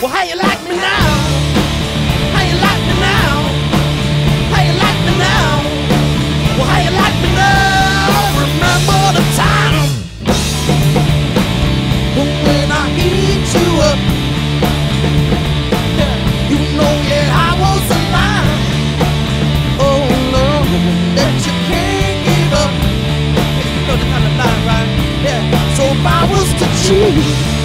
Well, how you like me now? How you like me now? How you like me now? Well, how you like me now? Remember the time when I eat you up. Yeah, you know, yeah, I was alive. Oh no, that you can't give up. You know the kind of line, right? Yeah. So if I was to choose